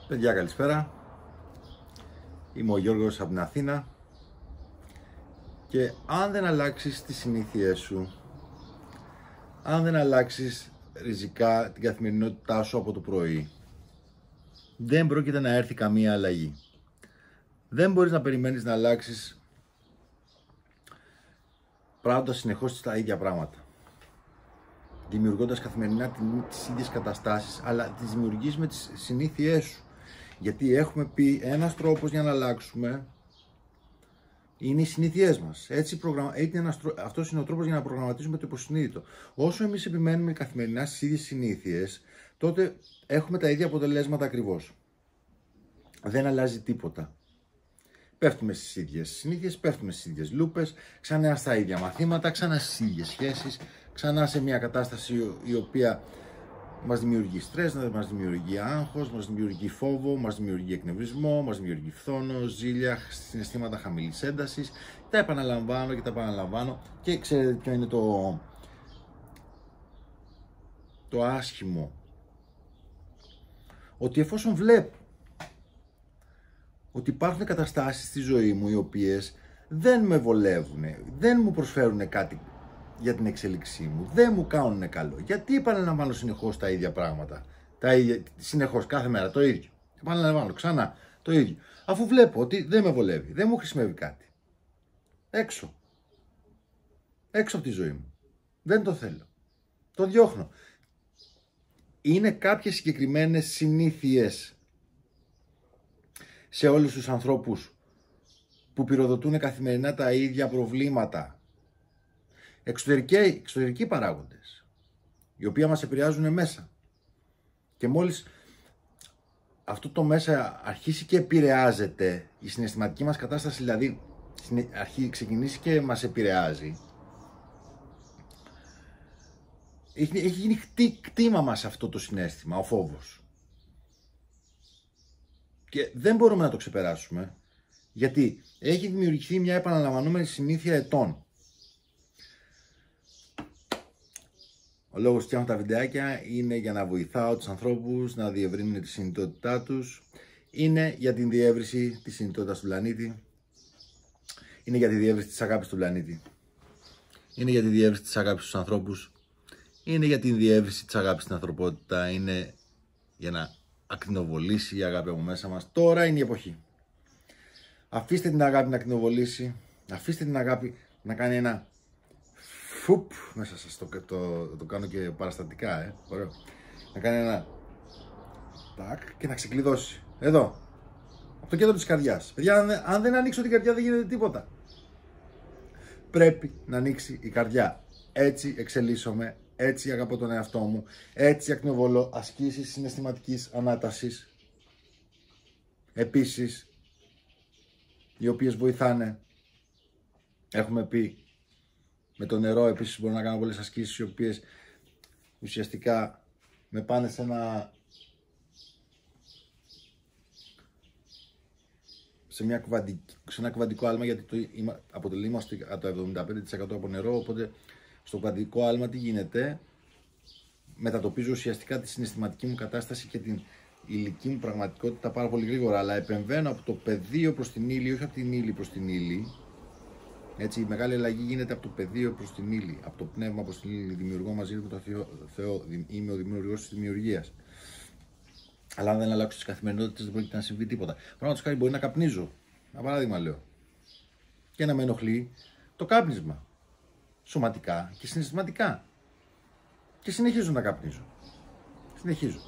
Παιδιά, καλησπέρα. Είμαι ο Γιώργος από την Αθήνα και αν δεν αλλάξεις τις συνήθειές σου, αν δεν αλλάξεις ριζικά την καθημερινότητά σου από το πρωί, δεν πρόκειται να έρθει καμία αλλαγή. Δεν μπορείς να περιμένεις να αλλάξεις πράγματος συνεχώς τα ίδια πράγματα, δημιουργώντας καθημερινά τις ίδιες καταστάσεις, αλλά τις δημιουργείς με τις συνήθειές σου. Γιατί έχουμε πει ένας τρόπος για να αλλάξουμε είναι οι συνήθειές μας. Αυτός είναι ο τρόπος για να προγραμματίσουμε το υποσυνείδητο. Όσο εμείς επιμένουμε καθημερινά στις ίδιες συνήθειες, τότε έχουμε τα ίδια αποτελέσματα ακριβώς. Δεν αλλάζει τίποτα. Πέφτουμε στις ίδιες συνήθειες, πέφτουμε στις ίδιες λούπες, ξανά στα ίδια μαθήματα, ξανά στις ίδιες σχέσεις, ξανά σε μια κατάσταση η οποία μας δημιουργεί στρες, μας δημιουργεί άγχος, μας δημιουργεί φόβο, μας δημιουργεί εκνευρισμό, μας δημιουργεί φθόνο, ζήλια, συναισθήματα χαμηλής έντασης. Τα επαναλαμβάνω και τα επαναλαμβάνω και ξέρετε ποιο είναι το άσχημο. Ότι εφόσον βλέπω ότι υπάρχουν καταστάσεις στη ζωή μου οι οποίες δεν με βολεύουν, δεν μου προσφέρουν κάτι για την εξέλιξή μου, δεν μου κάνουν καλό. Γιατί επαναλαμβάνω συνεχώς τα ίδια πράγματα, συνεχώς κάθε μέρα το ίδιο. Επαναλαμβάνω ξανά το ίδιο. Αφού βλέπω ότι δεν με βολεύει, δεν μου χρησιμεύει κάτι. Έξω από τη ζωή μου. Δεν το θέλω. Το διώχνω. Είναι κάποιες συγκεκριμένες συνήθειες σε όλους τους ανθρώπους που πυροδοτούν καθημερινά τα ίδια προβλήματα. Εξωτερικοί παράγοντες, οι οποίοι μας επηρεάζουν μέσα. Και μόλις αυτό το μέσα αρχίσει και επηρεάζεται, η συναισθηματική μας κατάσταση δηλαδή ξεκινήσει και μας επηρεάζει, έχει γίνει κτήμα μας αυτό το συναίσθημα, ο φόβος. Και δεν μπορούμε να το ξεπεράσουμε, γιατί έχει δημιουργηθεί μια επαναλαμβανόμενη συνήθεια ετών. Ο λόγος που φτιάχνω τα βιντεάκια είναι για να βοηθάω τους ανθρώπους να διευρύνουν τη συνειδητότητά τους, είναι για την διεύρυνση της συνειδητότητας του πλανήτη, είναι για τη διεύρυνση της αγάπης του πλανήτη, είναι για τη διεύρυνση της αγάπης στους ανθρώπους, είναι για τη διεύρυνση της αγάπης στην ανθρωπότητα, είναι για να ακτινοβολήσει η αγάπη από μέσα μας. Τώρα είναι η εποχή. Αφήστε την αγάπη να ακτινοβολήσει, αφήστε την αγάπη να κάνει ένα φουπ, μέσα σας το κάνω και παραστατικά, ωραίο. Να κάνει ένα τάκ και να ξεκλειδώσει. Εδώ, από το κέντρο της καρδιάς. Παιδιά, αν δεν ανοίξω την καρδιά δεν γίνεται τίποτα. Πρέπει να ανοίξει η καρδιά. Έτσι εξελίσσομαι, έτσι αγαπώ τον εαυτό μου, έτσι ακτινοβολώ ασκήσεις συναισθηματικής ανάτασης. Επίσης, οι οποίες βοηθάνε, έχουμε πει, με το νερό επίσης μπορώ να κάνω πολλές ασκήσεις οι οποίες ουσιαστικά με πάνε σε ένα κουβαντικό άλμα, γιατί αποτελεί το 75% από νερό, οπότε στο κουβαντικό άλμα τι γίνεται, μετατοπίζω ουσιαστικά τη συναισθηματική μου κατάσταση και την υλική μου πραγματικότητα πάρα πολύ γρήγορα, αλλά επεμβαίνω από το πεδίο προς την ύλη, όχι από την ύλη προς την ύλη. Έτσι, η μεγάλη αλλαγή γίνεται από το πεδίο προς την ύλη, από το πνεύμα προς την ύλη. Δημιουργώ μαζί με τον Θεό. Είμαι ο δημιουργός της δημιουργίας. Αλλά αν δεν αλλάξω τις καθημερινότητες, δεν πρόκειται να συμβεί τίποτα. Παραδείγματος χάρη, μπορεί να καπνίζω. Ένα παράδειγμα λέω. Και να με ενοχλεί το κάπνισμα. Σωματικά και συναισθηματικά. Και συνεχίζω να καπνίζω. Συνεχίζω.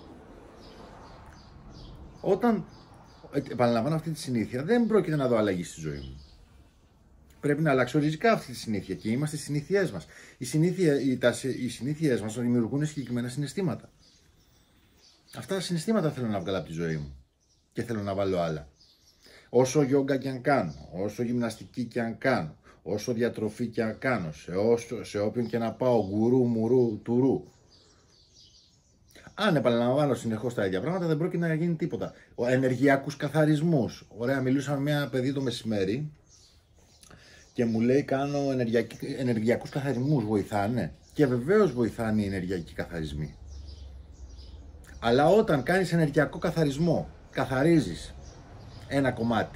Όταν επαναλαμβάνω αυτή τη συνήθεια, δεν πρόκειται να δω αλλαγή στη ζωή μου. Πρέπει να αλλάξω ριζικά αυτή τη συνήθεια και είμαστε στις συνήθειές μας. Οι συνήθειές μας δημιουργούν συγκεκριμένα συναισθήματα. Αυτά τα συναισθήματα θέλω να βγάλω από τη ζωή μου και θέλω να βάλω άλλα. Όσο γιόγκα και αν κάνω, όσο γυμναστική και αν κάνω, όσο διατροφή και αν κάνω, σε όποιον και να πάω, γκουρού, μουρού, τουρού. Αν επαναλαμβάνω συνεχώς τα ίδια πράγματα, δεν πρόκειται να γίνει τίποτα. Ενεργειακούς καθαρισμούς. Ωραία, μιλούσα με ένα παιδί το μεσημέρι και μου λέει κάνω ενεργειακούς καθαρισμούς, βοηθάνε? Και βεβαίως βοηθάνε οι ενεργειακοί καθαρισμοί. Αλλά όταν κάνεις ενεργειακό καθαρισμό καθαρίζεις ένα κομμάτι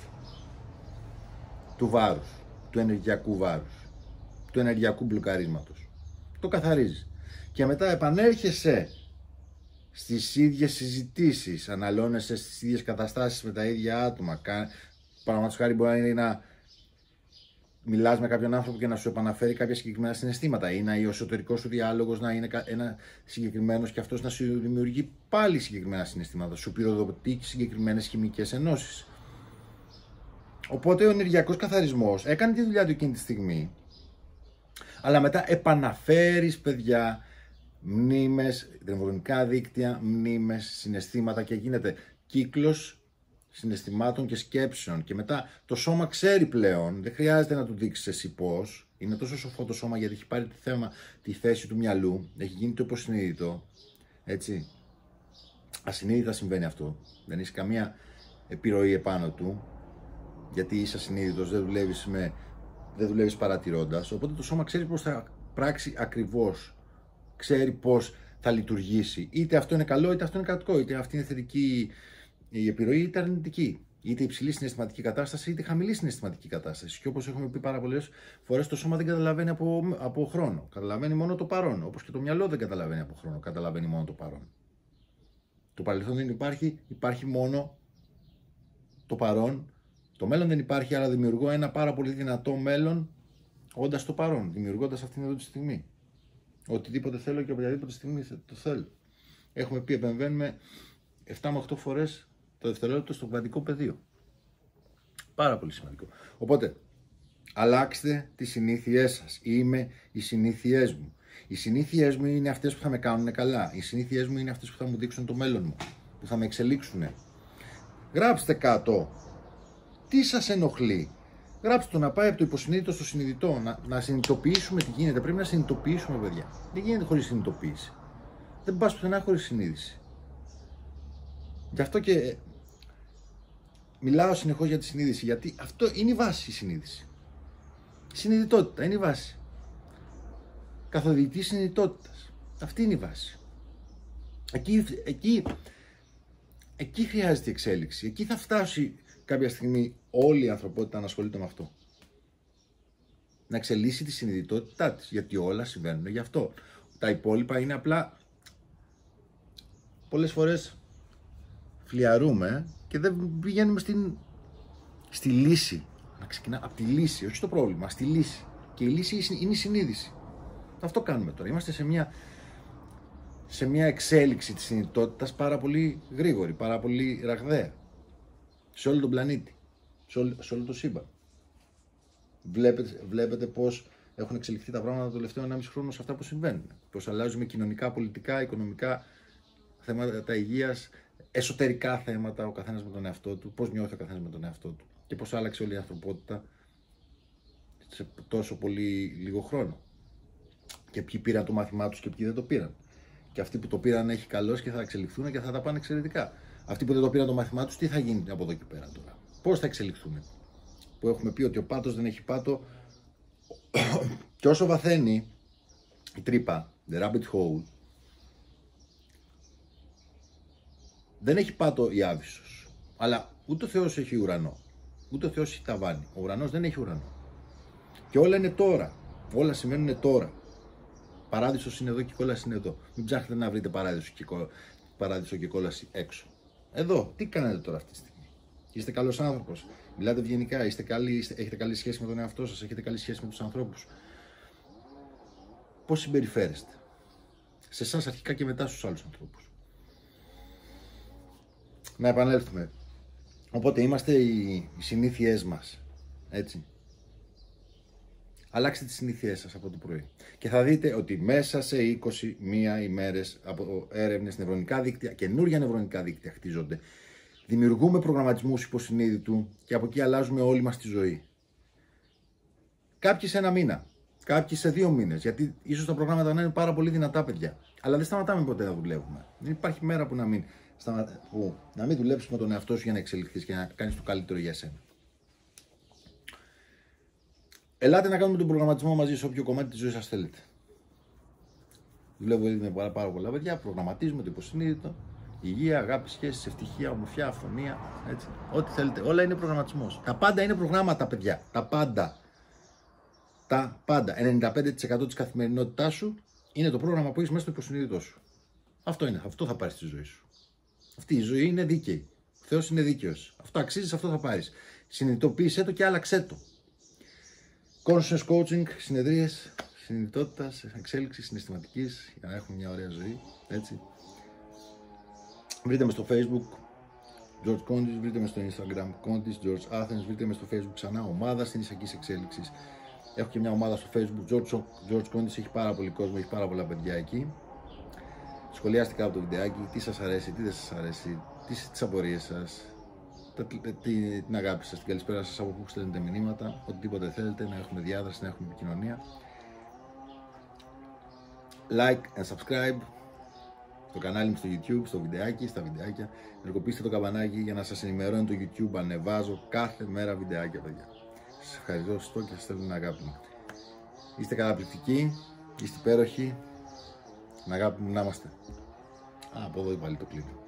του βάρους, του ενεργειακού βάρους, του ενεργειακού μπλοκαρίσματος. Το καθαρίζεις. Και μετά επανέρχεσαι στις ίδιες συζητήσεις, αναλώνεσαι στις ίδιες καταστάσεις με τα ίδια άτομα. Παραδείγματος χάρη μπορεί να είναι να μιλάς με κάποιον άνθρωπο και να σου επαναφέρει κάποια συγκεκριμένα συναισθήματα, ή να ο εσωτερικός σου διάλογος να είναι ένα συγκεκριμένος και αυτός να σου δημιουργεί πάλι συγκεκριμένα συναισθήματα, σου πυροδοτεί συγκεκριμένες χημικές ενώσεις. Οπότε ο ενεργειακός καθαρισμός έκανε τη δουλειά του εκείνη τη στιγμή, αλλά μετά επαναφέρεις, παιδιά, μνήμες, νευρονικά δίκτυα, μνήμες, συναισθήματα και γίνεται κύκλος συναισθημάτων και σκέψεων. Και μετά το σώμα ξέρει πλέον, δεν χρειάζεται να του δείξεις εσύ πώς. Είναι τόσο σοφό το σώμα γιατί έχει πάρει τη θέση του μυαλού, έχει γίνει το υποσυνείδητο. Έτσι. Ασυνείδητα συμβαίνει αυτό. Δεν έχει καμία επιρροή επάνω του, γιατί είσαι ασυνείδητος, δεν δουλεύεις παρατηρώντας. Οπότε το σώμα ξέρει πώς θα πράξει ακριβώς. Ξέρει πώς θα λειτουργήσει. Είτε αυτό είναι καλό, είτε αυτό είναι κακό. Είτε αυτή είναι θετική η επιρροή, είτε αρνητική. Είτε υψηλή συναισθηματική κατάσταση, είτε χαμηλή συναισθηματική κατάσταση. Και όπως έχουμε πει πάρα πολλές φορές, το σώμα δεν καταλαβαίνει από χρόνο. Καταλαβαίνει μόνο το παρόν. Όπως και το μυαλό δεν καταλαβαίνει από χρόνο. Καταλαβαίνει μόνο το παρόν. Το παρελθόν δεν υπάρχει, υπάρχει μόνο το παρόν. Το μέλλον δεν υπάρχει, άρα δημιουργώ ένα πάρα πολύ δυνατό μέλλον όντας το παρόν, δημιουργώντας αυτήν εδώ τη στιγμή. Οτιδήποτε θέλω και οποιαδήποτε στιγμή το θέλω. Έχουμε πει, επεμβαίνουμε 7 με 8 φορές το δευτερόλεπτο στο κβαντικό πεδίο. Πάρα πολύ σημαντικό. Οπότε, αλλάξτε τις συνήθειές σας. Είμαι οι συνήθειές μου. Οι συνήθειές μου είναι αυτές που θα με κάνουν καλά. Οι συνήθειές μου είναι αυτές που θα μου δείξουν το μέλλον μου, που θα με εξελίξουν. Γράψτε κάτω τι σας ενοχλεί. Γράψτε το να πάει από το υποσυνείδητο στο συνειδητό. Να συνειδητοποιήσουμε τι γίνεται. Πρέπει να συνειδητοποιήσουμε, παιδιά. Δεν γίνεται χωρίς συνειδητοποίηση. Δεν πας πουθενά χωρίς συνείδηση. Γι' αυτό και μιλάω συνεχώς για τη συνείδηση. Γιατί αυτό είναι η βάση, η συνείδηση. Η συνειδητότητα είναι η βάση. Καθοδηγητή συνειδητότητας. Αυτή είναι η βάση. Εκεί χρειάζεται η εξέλιξη. Εκεί θα φτάσει κάποια στιγμή όλη η ανθρωπότητα να ασχολείται με αυτό. Να εξελίσσει τη συνειδητότητά της. Γιατί όλα συμβαίνουν γι' αυτό. Τα υπόλοιπα είναι απλά πολλές φορές φλιαρούμε και δεν πηγαίνουμε στη λύση. Να ξεκινάμε από τη λύση, όχι στο πρόβλημα, στη λύση. Και η λύση είναι η συνείδηση. Αυτό κάνουμε τώρα. Είμαστε σε μια εξέλιξη της συνειδητότητας πάρα πολύ γρήγορη, πάρα πολύ ραγδαία. Σε όλο τον πλανήτη, σε όλο το σύμπαν. Βλέπετε πώς έχουν εξελιχθεί τα πράγματα το τελευταίο 1,5 χρόνο σε αυτά που συμβαίνουν. Πώς αλλάζουμε κοινωνικά, πολιτικά, οικονομικά, θέματα υγείας, εσωτερικά θέματα, ο καθένας με τον εαυτό του, πώς νιώθει ο καθένας με τον εαυτό του και πώς άλλαξε όλη η ανθρωπότητα σε τόσο πολύ λίγο χρόνο. Και ποιοι πήραν το μάθημά τους και ποιοι δεν το πήραν. Και αυτοί που το πήραν έχει καλώς και θα εξελιχθούν και θα τα πάνε εξαιρετικά. Αυτοί που δεν το πήραν το μάθημά τους, τι θα γίνει από εδώ και πέρα τώρα. Πώς θα εξελιχθούν. Που έχουμε πει ότι ο πάτος δεν έχει πάτο. Και όσο βαθαίνει η τρύπα, the rabbit hole, δεν έχει πάτο η Άβυσσος. Αλλά ούτε ο Θεός έχει ουρανό. Ούτε ο Θεός έχει ταβάνι. Ο ουρανός δεν έχει ουρανό. Και όλα είναι τώρα. Όλα σημαίνουν τώρα. Παράδεισος είναι εδώ και κόλαση είναι εδώ. Μην ψάχνετε να βρείτε παράδεισο και κόλαση έξω. Εδώ, τι κάνετε τώρα αυτή τη στιγμή. Είστε καλός άνθρωπος. Μιλάτε ευγενικά. Έχετε καλή σχέση με τον εαυτό σας. Έχετε καλή σχέση με τους ανθρώπους. Πώς συμπεριφέρεστε. Σε εσάς αρχικά και μετά στους άλλους ανθρώπους. Να επανέλθουμε. Οπότε είμαστε οι συνήθειές μας. Έτσι. Αλλάξτε τις συνήθειές σας από το πρωί. Και θα δείτε ότι μέσα σε 21 ημέρες από έρευνες, νευρονικά δίκτυα, καινούργια νευρονικά δίκτυα χτίζονται. Δημιουργούμε προγραμματισμούς υποσυνείδητου και από εκεί αλλάζουμε όλη μας τη ζωή. Κάποιοι σε 1 μήνα, κάποιοι σε 2 μήνες, γιατί ίσως τα προγράμματα να είναι πάρα πολύ δυνατά, παιδιά. Αλλά δεν σταματάμε ποτέ να δουλεύουμε. Δεν υπάρχει μέρα που να μην δουλέψεις με τον εαυτό σου για να εξελιχθείς και να κάνεις το καλύτερο για σένα. Ελάτε να κάνουμε τον προγραμματισμό μαζί σε όποιο κομμάτι της ζωής σας θέλετε. Δουλεύω ήδη με πάρα πολλά παιδιά, προγραμματίζουμε το υποσυνείδητο Υγεία, αγάπη, σχέσεις, ευτυχία, ομορφιά, αφωνία, έτσι. Ό,τι θέλετε. Όλα είναι προγραμματισμός. Τα πάντα είναι προγράμματα, παιδιά. Τα πάντα. Τα πάντα. 95% της καθημερινότητάς σου είναι το πρόγραμμα που έχεις μέσα στο υποσυνείδητό σου. Αυτό είναι. Αυτό θα πάρεις στη ζωή σου. Αυτή η ζωή είναι δίκαιη. Ο Θεός είναι δίκαιος. Αυτό αξίζεις, αυτό θα πάρεις. Συνειδητοποίησέ το και άλλαξέ το. Conscious coaching, συνεδρίες συνειδητότητας, εξέλιξης συναισθηματικής για να έχουμε μια ωραία ζωή. Έτσι. Βρείτε με στο Facebook George Kondis, βρείτε με στο Instagram Kondis George Athens, βρείτε με στο Facebook ξανά ομάδα συνεισακής εξέλιξης. Έχω και μια ομάδα στο Facebook George Kondis, έχει πάρα πολύ κόσμο, έχει πάρα πολλά παιδιά εκεί. Σχολιάστε κάτω από το βιντεάκι, τι σας αρέσει, τι δεν σας αρέσει, τις απορίες σας, την αγάπη σας, την καλησπέρα σας, από πού στέλνετε μηνύματα, οτιδήποτε θέλετε, να έχουμε διάδραση, να έχουμε επικοινωνία. Like and subscribe στο κανάλι μου στο YouTube, στο βιντεάκι, στα βιντεάκια. Ενεργοποιήστε το καμπανάκι για να σας ενημερώνει το YouTube. Ανεβάζω κάθε μέρα βιντεάκια, παιδιά. Σας ευχαριστώ και σας στέλνω την αγάπη μου. Είστε καταπληκτικοί, είστε υπέροχοι. Την αγάπη μου να είμαστε. Από εδώ πάλι το κλείνω.